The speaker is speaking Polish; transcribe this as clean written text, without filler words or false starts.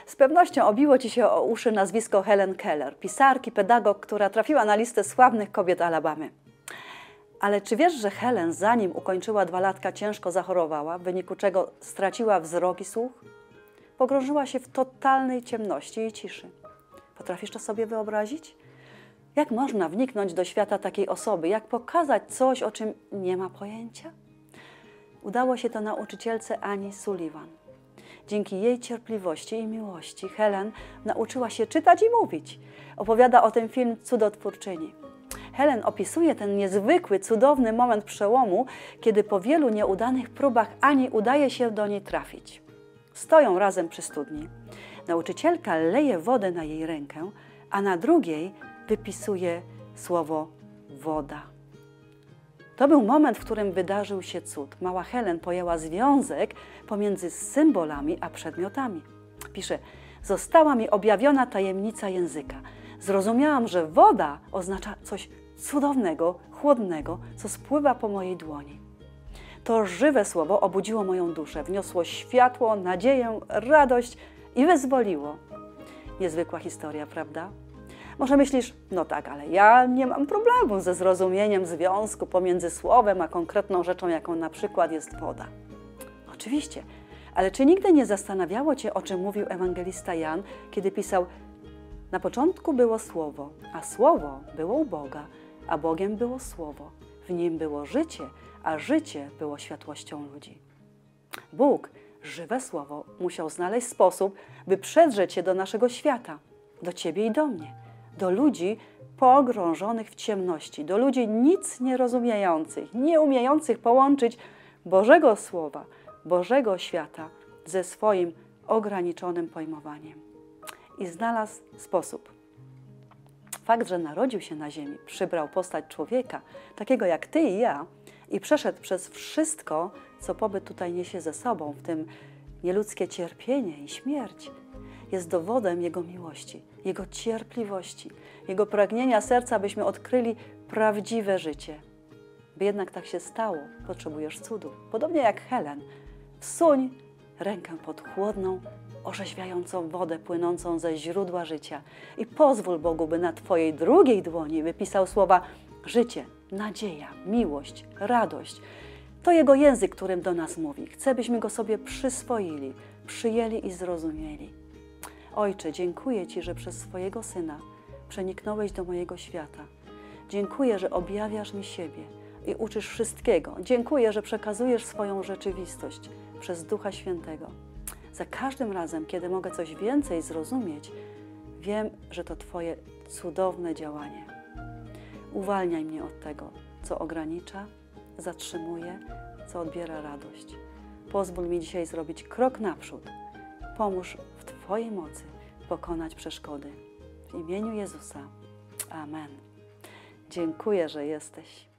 Z pewnością obiło Ci się o uszy nazwisko Helen Keller, pisarki, pedagog, która trafiła na listę sławnych kobiet Alabamy. Ale czy wiesz, że Helen, zanim ukończyła 2 latka, ciężko zachorowała, w wyniku czego straciła wzrok i słuch? Pogrążyła się w totalnej ciemności i ciszy. Potrafisz to sobie wyobrazić? Jak można wniknąć do świata takiej osoby? Jak pokazać coś, o czym nie ma pojęcia? Udało się to nauczycielce Ani Sullivan. Dzięki jej cierpliwości i miłości Helen nauczyła się czytać i mówić. Opowiada o tym film Cudotwórczyni. Helen opisuje ten niezwykły, cudowny moment przełomu, kiedy po wielu nieudanych próbach Ani udaje się do niej trafić. Stoją razem przy studni. Nauczycielka leje wodę na jej rękę, a na drugiej wypisuje słowo woda. To był moment, w którym wydarzył się cud. Mała Helen pojęła związek pomiędzy symbolami a przedmiotami. Pisze: została mi objawiona tajemnica języka. Zrozumiałam, że woda oznacza coś cudownego, chłodnego, co spływa po mojej dłoni. To żywe słowo obudziło moją duszę, wniosło światło, nadzieję, radość i wyzwoliło. Niezwykła historia, prawda? Może myślisz, no tak, ale ja nie mam problemu ze zrozumieniem związku pomiędzy słowem a konkretną rzeczą, jaką na przykład jest woda. Oczywiście, ale czy nigdy nie zastanawiało Cię, o czym mówił ewangelista Jan, kiedy pisał: na początku było Słowo, a Słowo było u Boga, a Bogiem było Słowo. W Nim było życie, a życie było światłością ludzi. Bóg, żywe Słowo, musiał znaleźć sposób, by przedrzeć się do naszego świata, do Ciebie i do mnie, do ludzi pogrążonych w ciemności, do ludzi nic nie rozumiejących, nie umiejących połączyć Bożego Słowa, Bożego świata ze swoim ograniczonym pojmowaniem. I znalazł sposób. Fakt, że narodził się na ziemi, przybrał postać człowieka, takiego jak Ty i ja, i przeszedł przez wszystko, co pobyt tutaj niesie ze sobą, w tym nieludzkie cierpienie i śmierć, jest dowodem Jego miłości, Jego cierpliwości, Jego pragnienia serca, byśmy odkryli prawdziwe życie. By jednak tak się stało, potrzebujesz cudu. Podobnie jak Helen, wsuń rękę pod chłodną, orzeźwiającą wodę płynącą ze źródła życia i pozwól Bogu, by na Twojej drugiej dłoni wypisał słowa życie, nadzieja, miłość, radość. To Jego język, którym do nas mówi. Chce, byśmy Go sobie przyswoili, przyjęli i zrozumieli. Ojcze, dziękuję Ci, że przez swojego Syna przeniknąłeś do mojego świata. Dziękuję, że objawiasz mi siebie i uczysz wszystkiego. Dziękuję, że przekazujesz swoją rzeczywistość przez Ducha Świętego. Za każdym razem, kiedy mogę coś więcej zrozumieć, wiem, że to Twoje cudowne działanie. Uwalniaj mnie od tego, co ogranicza, zatrzymuje, co odbiera radość. Pozwól mi dzisiaj zrobić krok naprzód. Pomóż w Twojej mocy pokonać przeszkody. W imieniu Jezusa. Amen. Dziękuję, że jesteś.